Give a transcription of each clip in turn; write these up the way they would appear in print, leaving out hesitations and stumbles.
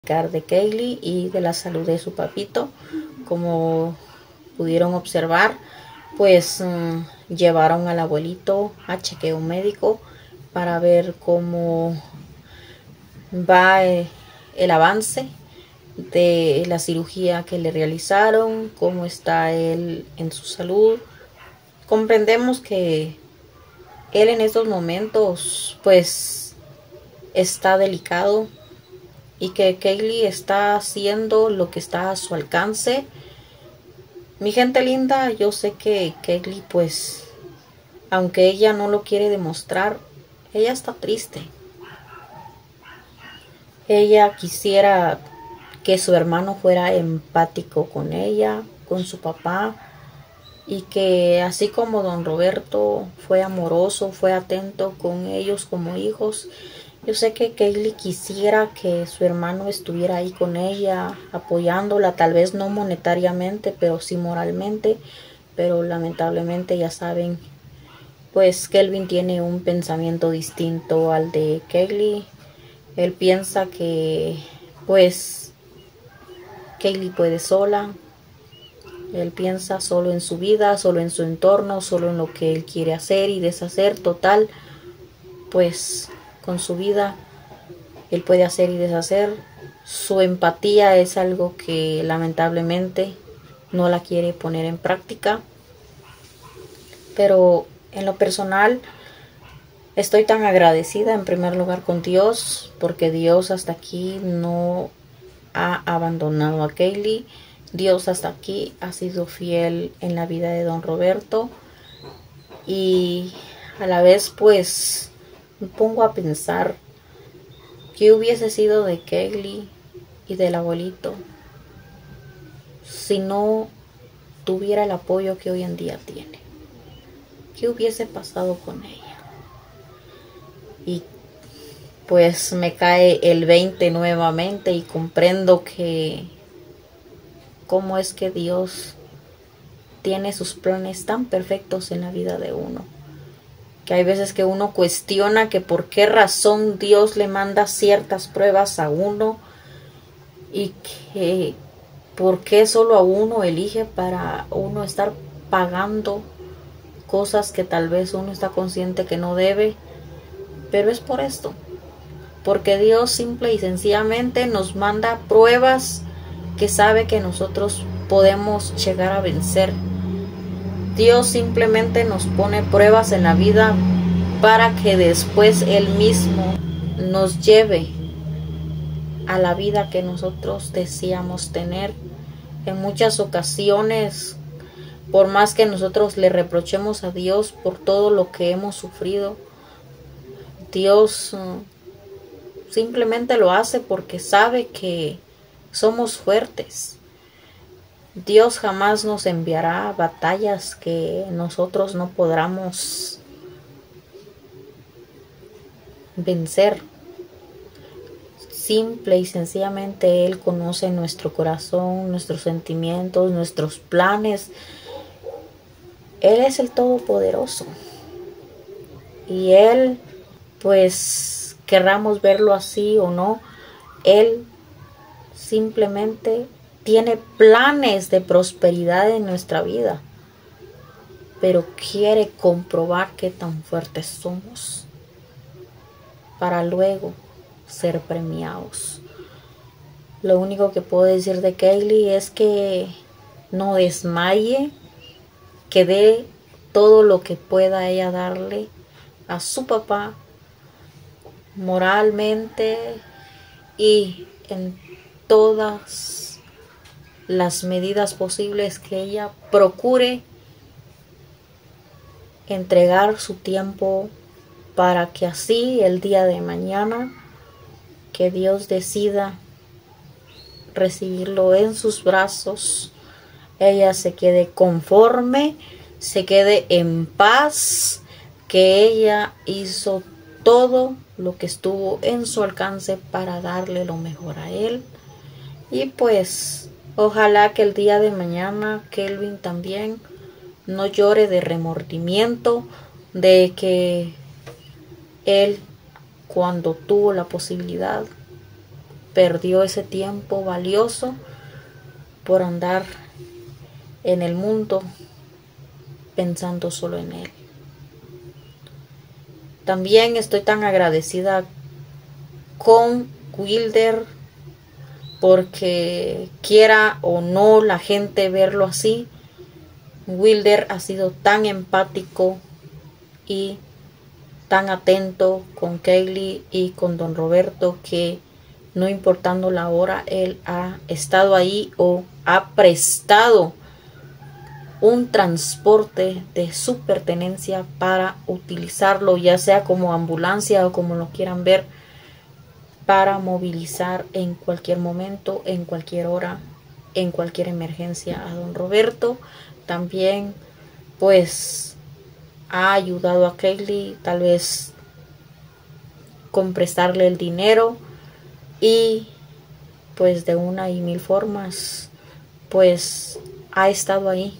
De Kaylee y de la salud de su papito. Como pudieron observar, pues llevaron al abuelito a chequeo médico para ver cómo va el avance de la cirugía que le realizaron, cómo está él en su salud. Comprendemos que él en estos momentos pues está delicado y que Kaylee está haciendo lo que está a su alcance. Mi gente linda, yo sé que Kaylee, pues, aunque ella no lo quiere demostrar, ella está triste. Ella quisiera que su hermano fuera empático con ella, con su papá, y que así como don Roberto fue amoroso, fue atento con ellos como hijos, yo sé que Kaylee quisiera que su hermano estuviera ahí con ella, apoyándola, tal vez no monetariamente, pero sí moralmente. Pero lamentablemente ya saben, pues Kelvin tiene un pensamiento distinto al de Kaylee. Él piensa que, pues, Kaylee puede sola. Él piensa solo en su vida, solo en su entorno, solo en lo que él quiere hacer y deshacer. Total, pues con su vida él puede hacer y deshacer. Su empatía es algo que lamentablemente no la quiere poner en práctica. Pero en lo personal estoy tan agradecida en primer lugar con Dios, porque Dios hasta aquí no ha abandonado a Kaylee. Dios hasta aquí ha sido fiel en la vida de don Roberto. Y a la vez pues me pongo a pensar qué hubiese sido de Kaylee y del abuelito si no tuviera el apoyo que hoy en día tiene. ¿Qué hubiese pasado con ella? Y pues me cae el 20 nuevamente y comprendo que cómo es que Dios tiene sus planes tan perfectos en la vida de uno. Que hay veces que uno cuestiona que por qué razón Dios le manda ciertas pruebas a uno y que por qué solo a uno elige para uno estar pagando cosas que tal vez uno está consciente que no debe. Pero es por esto, porque Dios simple y sencillamente nos manda pruebas que sabe que nosotros podemos llegar a vencer. Dios simplemente nos pone pruebas en la vida para que después Él mismo nos lleve a la vida que nosotros deseamos tener. En muchas ocasiones, por más que nosotros le reprochemos a Dios por todo lo que hemos sufrido, Dios simplemente lo hace porque sabe que somos fuertes. Dios jamás nos enviará batallas que nosotros no podamos vencer. Simple y sencillamente Él conoce nuestro corazón, nuestros sentimientos, nuestros planes. Él es el Todopoderoso. Y Él, pues, querramos verlo así o no, Él simplemente tiene planes de prosperidad en nuestra vida, pero quiere comprobar qué tan fuertes somos para luego ser premiados. Lo único que puedo decir de Kaylee es que no desmaye, que dé todo lo que pueda ella darle a su papá moralmente y en todas las medidas posibles, que ella procure entregar su tiempo para que así el día de mañana que Dios decida recibirlo en sus brazos, ella se quede conforme, se quede en paz, que ella hizo todo lo que estuvo en su alcance para darle lo mejor a él. Y pues ojalá que el día de mañana Kelvin también no llore de remordimiento de que él, cuando tuvo la posibilidad, perdió ese tiempo valioso por andar en el mundo pensando solo en él. También estoy tan agradecida con Wilder, porque quiera o no la gente verlo así, Wilder ha sido tan empático y tan atento con Kaylee y con don Roberto, que no importando la hora, él ha estado ahí o ha prestado un transporte de su pertenencia para utilizarlo, ya sea como ambulancia o como lo quieran ver, para movilizar en cualquier momento, en cualquier hora, en cualquier emergencia a don Roberto. También pues ha ayudado a Kaylee, tal vez con prestarle el dinero, y pues de una y mil formas pues ha estado ahí,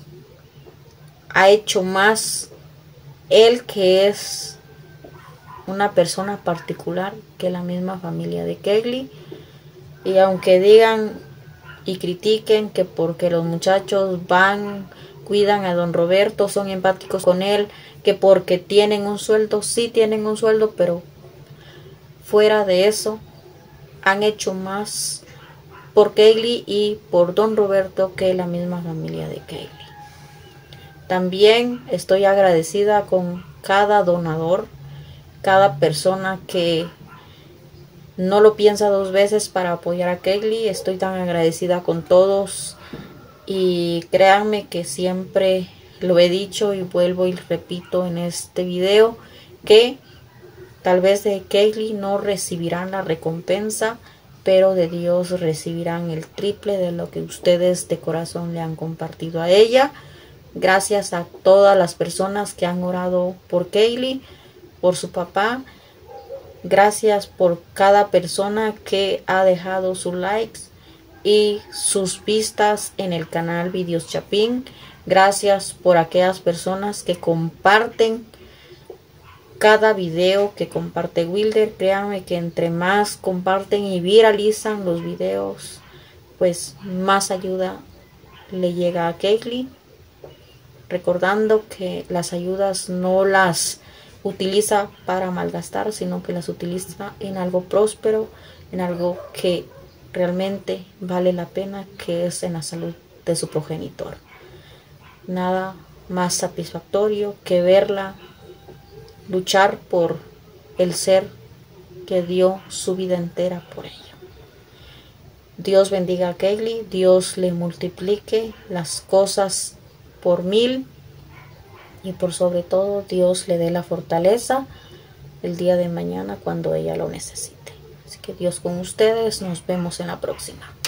ha hecho más él, que es una persona particular, que la misma familia de Kaylee. Y aunque digan y critiquen que porque los muchachos van, cuidan a don Roberto, son empáticos con él, que porque tienen un sueldo, sí tienen un sueldo, pero fuera de eso han hecho más por Kaylee y por don Roberto que la misma familia de Kaylee. También estoy agradecida con cada donador, cada persona que no lo piensa dos veces para apoyar a Kaylee. Estoy tan agradecida con todos, y créanme que siempre lo he dicho y vuelvo y repito en este video, que tal vez de Kaylee no recibirán la recompensa, pero de Dios recibirán el triple de lo que ustedes de corazón le han compartido a ella. Gracias a todas las personas que han orado por Kaylee, por su papá. Gracias por cada persona que ha dejado sus likes y sus vistas en el canal Videos Chapín. Gracias por aquellas personas que comparten cada video que comparte Wilder. Créanme que entre más comparten y viralizan los videos, pues más ayuda le llega a Kaylee. Recordando que las ayudas no las utiliza para malgastar, sino que las utiliza en algo próspero, en algo que realmente vale la pena, que es en la salud de su progenitor. Nada más satisfactorio que verla luchar por el ser que dio su vida entera por ella. Dios bendiga a Kaylee, Dios le multiplique las cosas por 1000, y por sobre todo Dios le dé la fortaleza el día de mañana cuando ella lo necesite. Así que Dios con ustedes, nos vemos en la próxima.